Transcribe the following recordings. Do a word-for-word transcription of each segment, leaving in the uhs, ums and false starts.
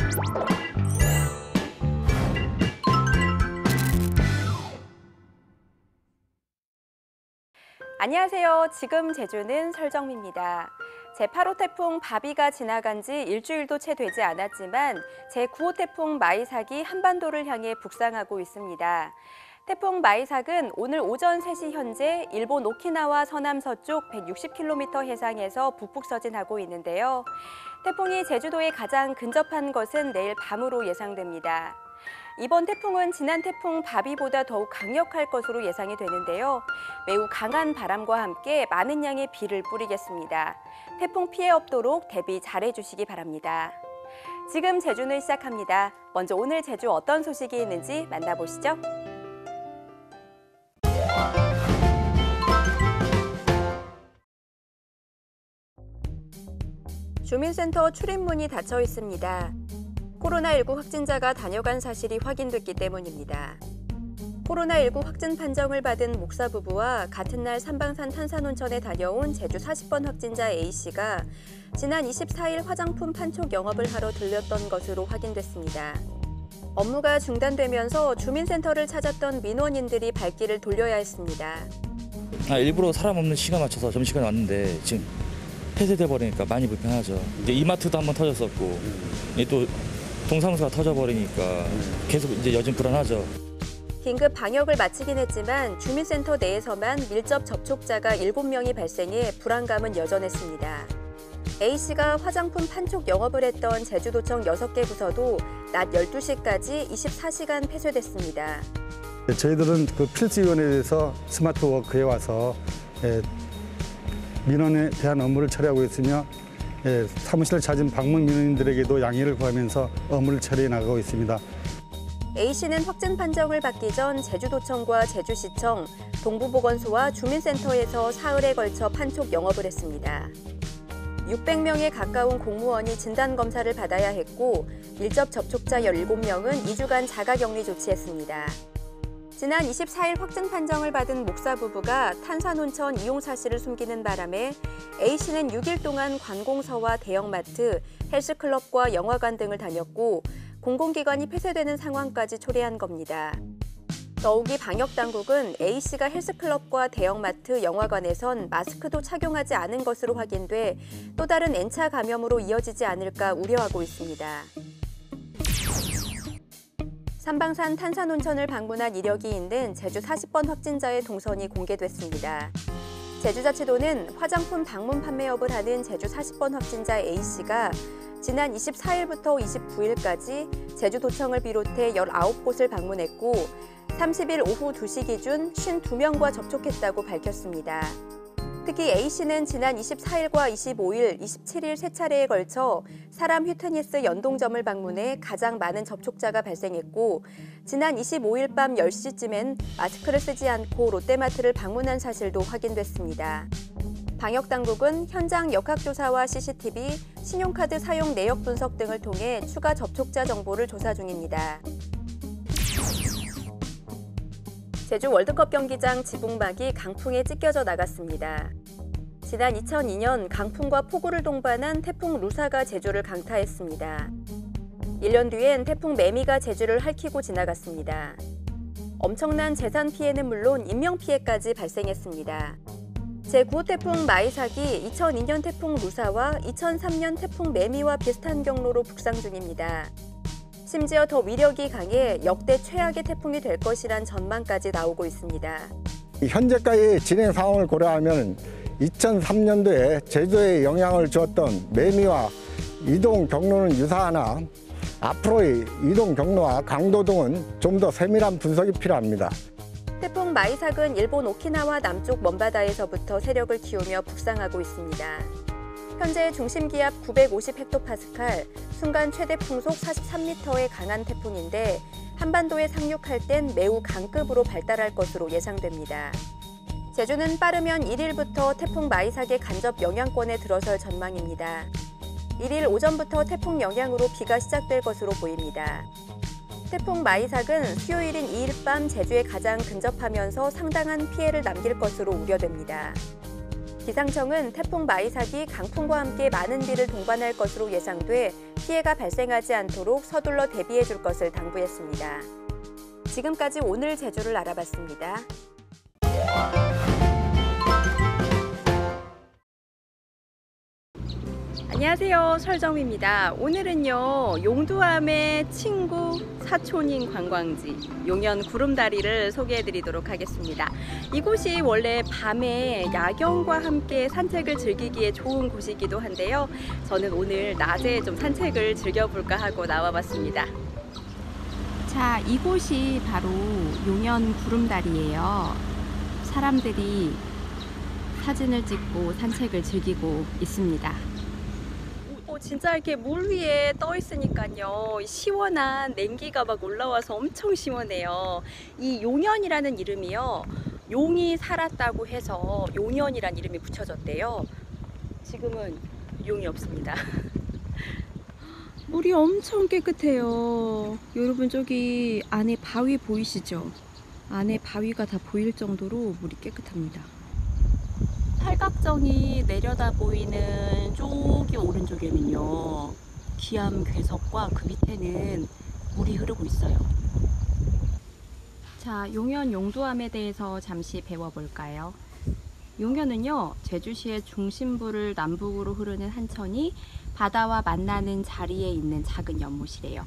안녕하세요. 지금 제주는 설정미입니다. 제팔 호 태풍 바비가 지나간 지 일주일도 채 되지 않았지만 제구 호 태풍 마이삭이 한반도를 향해 북상하고 있습니다. 태풍 마이삭은 오늘 오전 세 시 현재 일본 오키나와 서남 서쪽 백육십 킬로미터 해상에서 북북서진하고 있는데요. 태풍이 제주도에 가장 근접한 것은 내일 밤으로 예상됩니다. 이번 태풍은 지난 태풍 바비보다 더욱 강력할 것으로 예상이 되는데요. 매우 강한 바람과 함께 많은 양의 비를 뿌리겠습니다. 태풍 피해 없도록 대비 잘해 주시기 바랍니다. 지금 제주는 시작합니다. 먼저 오늘 제주 어떤 소식이 있는지 만나보시죠. 주민센터 출입문이 닫혀 있습니다. 코로나 일구 확진자가 다녀간 사실이 확인됐기 때문입니다. 코로나 일구 확진 판정을 받은 목사 부부와 같은 날 삼방산 탄산온천에 다녀온 제주 사십 번 확진자 A씨가 지난 이십사 일 화장품 판촉 영업을 하러 들렸던 것으로 확인됐습니다. 업무가 중단되면서 주민센터를 찾았던 민원인들이 발길을 돌려야 했습니다. 아, 일부러 사람 없는 시간 맞춰서 점심시간에 왔는데 지금 폐쇄돼 버리니까 많이 불편하죠. 이제 이마트도 한번 터졌었고 이제 또 동사무소가 터져버리니까 계속 이제 요즘 불안하죠. 긴급 방역을 마치긴 했지만 주민센터 내에서만 밀접 접촉자가 일곱 명이 발생해 불안감은 여전했습니다. A씨가 화장품 판촉 영업을 했던 제주도청 여섯 개 부서도 낮 열두 시까지 이십사 시간 폐쇄됐습니다. 저희들은 그 필수위원회에서 스마트워크에 와서 민원에 대한 업무를 처리하고 있으며 예, 사무실을 찾은 방문 민원인들에게도 양해를 구하면서 업무를 처리해 나가고 있습니다. A씨는 확진 판정을 받기 전 제주도청과 제주시청, 동부보건소와 주민센터에서 사흘에 걸쳐 판촉 영업을 했습니다. 육백 명에 가까운 공무원이 진단검사를 받아야 했고 밀접 접촉자 열일곱 명은 이 주간 자가격리 조치했습니다. 지난 이십사 일 확진 판정을 받은 목사 부부가 탄산온천 이용 사실을 숨기는 바람에 A씨는 육 일 동안 관공서와 대형마트, 헬스클럽과 영화관 등을 다녔고 공공기관이 폐쇄되는 상황까지 초래한 겁니다. 더욱이 방역당국은 A씨가 헬스클럽과 대형마트, 영화관에선 마스크도 착용하지 않은 것으로 확인돼 또 다른 N차 감염으로 이어지지 않을까 우려하고 있습니다. 삼방산 탄산온천을 방문한 이력이 있는 제주 사십 번 확진자의 동선이 공개됐습니다. 제주자치도는 화장품 방문 판매업을 하는 제주 사십 번 확진자 A씨가 지난 이십사 일부터 이십구 일까지 제주도청을 비롯해 열아홉 곳을 방문했고 삼십 일 오후 두 시 기준 오십이 명과 접촉했다고 밝혔습니다. 특히 A씨는 지난 이십사 일과 이십오 일, 이십칠 일 세 차례에 걸쳐 사람 휘트니스 연동점을 방문해 가장 많은 접촉자가 발생했고 지난 이십오 일 밤 열 시쯤엔 마스크를 쓰지 않고 롯데마트를 방문한 사실도 확인됐습니다. 방역당국은 현장 역학조사와 씨씨티비, 신용카드 사용 내역 분석 등을 통해 추가 접촉자 정보를 조사 중입니다. 제주 월드컵 경기장 지붕막이 강풍에 찢겨져 나갔습니다. 지난 이천이 년 강풍과 폭우를 동반한 태풍 루사가 제주를 강타했습니다. 일 년 뒤엔 태풍 매미가 제주를 핥히고 지나갔습니다. 엄청난 재산 피해는 물론 인명 피해까지 발생했습니다. 제구 호 태풍 마이삭이 이천이 년 태풍 루사와 이천삼 년 태풍 매미와 비슷한 경로로 북상 중입니다. 심지어 더 위력이 강해 역대 최악의 태풍이 될 것이란 전망까지 나오고 있습니다. 현재까지 진행 상황을 고려하면 이천삼 년도에 제주에 영향을 주었던 매미와 이동 경로는 유사하나 앞으로의 이동 경로와 강도 등은 좀 더 세밀한 분석이 필요합니다. 태풍 마이삭은 일본 오키나와 남쪽 먼바다에서부터 세력을 키우며 북상하고 있습니다. 현재 중심기압 구백오십 헥토파스칼, 순간 최대 풍속 사십삼 미터의 강한 태풍인데 한반도에 상륙할 땐 매우 강급으로 발달할 것으로 예상됩니다. 제주는 빠르면 일 일부터 태풍 마이삭의 간접 영향권에 들어설 전망입니다. 일 일 오전부터 태풍 영향으로 비가 시작될 것으로 보입니다. 태풍 마이삭은 수요일인 이 일 밤 제주에 가장 근접하면서 상당한 피해를 남길 것으로 우려됩니다. 기상청은 태풍 마이삭이 강풍과 함께 많은 비를 동반할 것으로 예상돼 피해가 발생하지 않도록 서둘러 대비해 줄 것을 당부했습니다. 지금까지 오늘 제주를 알아봤습니다. 안녕하세요, 설정미입니다. 오늘은요, 용두암의 친구 사촌인 관광지 용연 구름다리를 소개해드리도록 하겠습니다. 이곳이 원래 밤에 야경과 함께 산책을 즐기기에 좋은 곳이기도 한데요. 저는 오늘 낮에 좀 산책을 즐겨볼까 하고 나와봤습니다. 자, 이곳이 바로 용연 구름다리예요. 사람들이 사진을 찍고 산책을 즐기고 있습니다. 어, 진짜 이렇게 물 위에 떠 있으니까요, 시원한 냉기가 막 올라와서 엄청 시원해요. 이 용연이라는 이름이요, 용이 살았다고 해서 용연이라는 이름이 붙여졌대요. 지금은 용이 없습니다. 물이 엄청 깨끗해요. 여러분, 저기 안에 바위 보이시죠? 안에 바위가 다 보일 정도로 물이 깨끗합니다. 팔각정이 내려다 보이는 쪽이 오른쪽에는요, 기암 괴석과 그 밑에는 물이 흐르고 있어요. 자, 용연 용두암에 대해서 잠시 배워볼까요? 용연은요, 제주시의 중심부를 남북으로 흐르는 한천이 바다와 만나는 자리에 있는 작은 연못이래요.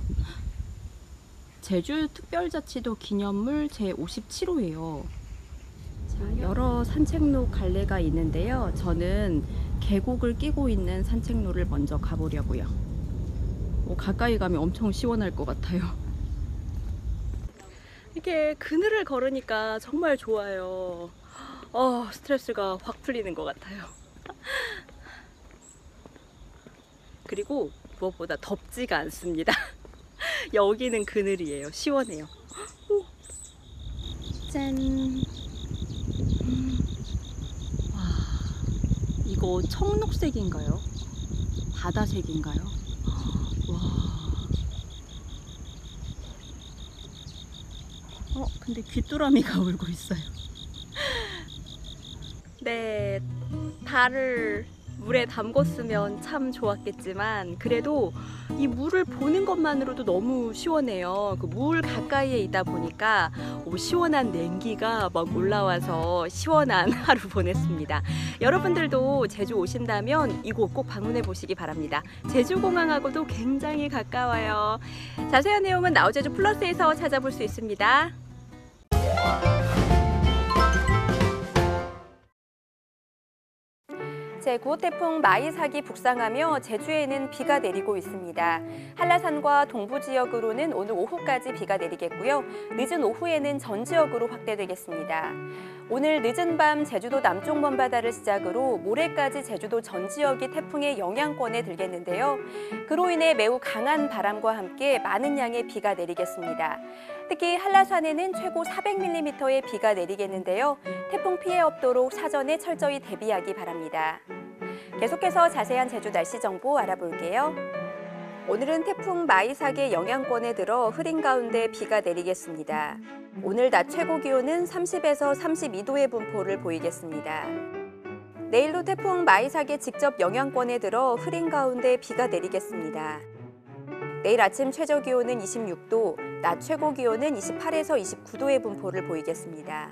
제주특별자치도 기념물 제오십칠 호예요. 자, 여러 산책로 갈래가 있는데요. 저는 계곡을 끼고 있는 산책로를 먼저 가보려고요. 어, 가까이 가면 엄청 시원할 것 같아요. 이렇게 그늘을 걸으니까 정말 좋아요. 어, 스트레스가 확 풀리는 것 같아요. 그리고 무엇보다 덥지가 않습니다. 여기는 그늘이에요. 시원해요. 오. 짠. 음. 와, 이거 청록색인가요? 바다색인가요? 와. 어, 근데 귀뚜라미가 울고 있어요. 네, 달을 물에 담궜으면 참 좋았겠지만, 그래도 이 물을 보는 것만으로도 너무 시원해요. 그 물 가까이에 있다 보니까 오, 시원한 냉기가 막 올라와서 시원한 하루 보냈습니다. 여러분들도 제주 오신다면 이곳 꼭 방문해 보시기 바랍니다. 제주공항하고도 굉장히 가까워요. 자세한 내용은 나우제주 플러스에서 찾아볼 수 있습니다. 제구 호 태풍 마이삭이 북상하며 제주에는 비가 내리고 있습니다. 한라산과 동부 지역으로는 오늘 오후까지 비가 내리겠고요. 늦은 오후에는 전 지역으로 확대되겠습니다. 오늘 늦은 밤 제주도 남쪽 먼바다를 시작으로 모레까지 제주도 전 지역이 태풍의 영향권에 들겠는데요. 그로 인해 매우 강한 바람과 함께 많은 양의 비가 내리겠습니다. 특히 한라산에는 최고 사백 밀리미터의 비가 내리겠는데요. 태풍 피해 없도록 사전에 철저히 대비하기 바랍니다. 계속해서 자세한 제주 날씨 정보 알아볼게요. 오늘은 태풍 마이삭의 영향권에 들어 흐린 가운데 비가 내리겠습니다. 오늘 낮 최고 기온은 삼십에서 삼십이 도의 분포를 보이겠습니다. 내일도 태풍 마이삭의 직접 영향권에 들어 흐린 가운데 비가 내리겠습니다. 내일 아침 최저 기온은 이십육 도, 낮 최고 기온은 이십팔에서 이십구 도의 분포를 보이겠습니다.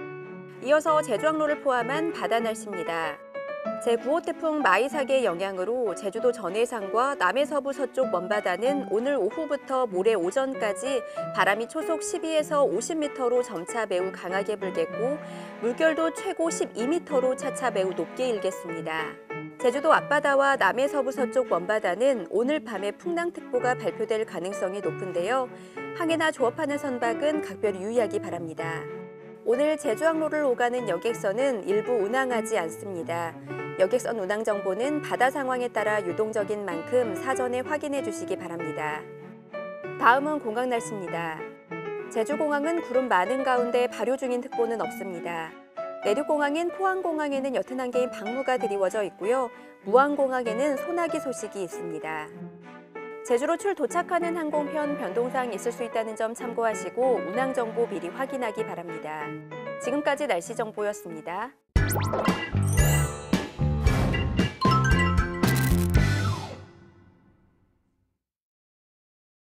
이어서 제주항로를 포함한 바다 날씨입니다. 제구 호 태풍 마이삭의 영향으로 제주도 전해상과 남해 서부 서쪽 먼바다는 오늘 오후부터 모레 오전까지 바람이 초속 십이에서 오십 미터로 점차 매우 강하게 불겠고, 물결도 최고 십이 미터로 차차 매우 높게 일겠습니다. 제주도 앞바다와 남해 서부 서쪽 먼바다는 오늘 밤에 풍랑특보가 발표될 가능성이 높은데요. 항해나 조업하는 선박은 각별히 유의하기 바랍니다. 오늘 제주항로를 오가는 여객선은 일부 운항하지 않습니다. 여객선 운항 정보는 바다 상황에 따라 유동적인 만큼 사전에 확인해 주시기 바랍니다. 다음은 공항 날씨입니다. 제주공항은 구름 많은 가운데 발효 중인 특보는 없습니다. 내륙공항인 포항공항에는 옅은 안개인 방무가 드리워져 있고요. 무안공항에는 소나기 소식이 있습니다. 제주로 출 도착하는 항공편 변동사항이 있을 수 있다는 점 참고하시고 운항 정보 미리 확인하기 바랍니다. 지금까지 날씨 정보였습니다.